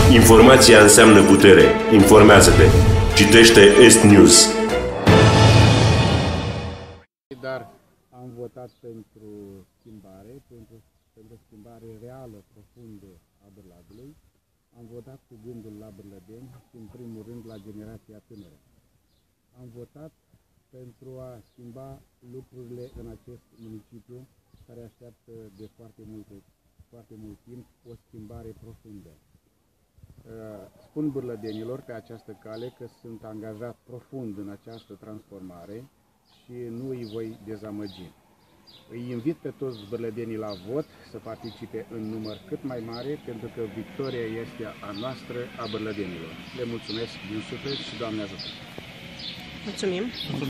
Informația înseamnă putere. Informează-te. Citește Est News. Dar am votat pentru schimbare, pentru schimbare reală, profundă a Bârladului. Am votat cu gândul la bârlădeni și în primul rând la generația tânără. Am votat pentru a schimba lucrurile în acest municipiu care așteaptă de foarte mult timp o schimbare profundă. Spun bârlădenilor pe această cale că sunt angajat profund în această transformare și nu îi voi dezamăgi. Îi invit pe toți bârlădenii la vot să participe în număr cât mai mare, pentru că victoria este a noastră, a bârlădenilor. Le mulțumesc din suflet și Doamne ajută! Mulțumim!